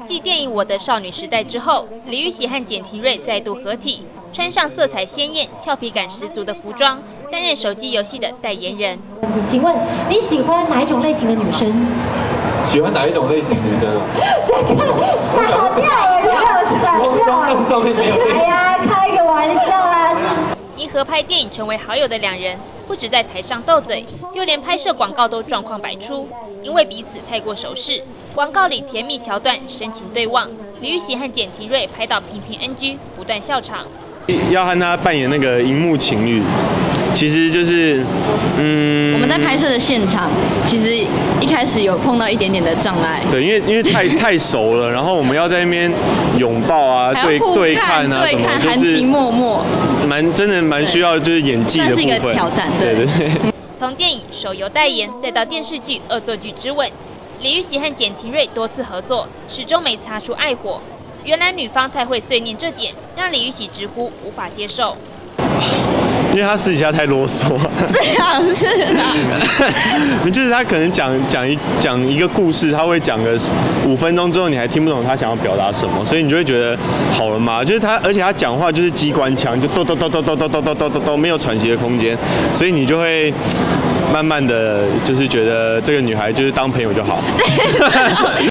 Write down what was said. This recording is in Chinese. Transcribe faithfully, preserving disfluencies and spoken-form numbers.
继电影《我的少女时代》之后，李玉玺和简廷瑞再度合体，穿上色彩鲜艳、俏皮感十足的服装，担任手机游戏的代言人。 请问你喜欢哪一种类型的女生？ 喜欢哪一种类型女生？ 这个傻掉了，又傻掉了。 上面没有。 哎呀，开个玩笑啊！ 因合拍电影成为好友的两人，不止在台上斗嘴，就连拍摄广告都状况百出。因为彼此太过熟识，广告里甜蜜桥段、深情对望，李玉玺和简廷瑞拍到频频 N G， 不断笑场。 要和他扮演那个荧幕情侣，其实就是，嗯， 我们在拍摄的现场，其实一开始有碰到一点点的障碍。 对，因为因为太太熟了，然后我们要在那边拥抱啊，对对看啊什么，就是含情脉脉， 蛮真的蛮需要就是演技的部分， 算是一个挑战，对对对。 从电影手游代言，再到电视剧《恶作剧之吻》，李玉玺和简廷瑞多次合作，始终没擦出爱火。原来女方太会碎念，这点让李玉玺直呼无法接受。 因为他私底下太啰嗦， 这样是啊， 就是他可能讲讲一讲一个故事，他会讲个五分钟之后，你还听不懂他想要表达什么，所以你就会觉得好了嘛，就是他，而且他讲话就是机关枪，就咚咚咚咚咚咚咚咚咚咚咚，没有喘息的空间，所以你就会慢慢的就是觉得这个女孩就是当朋友就好。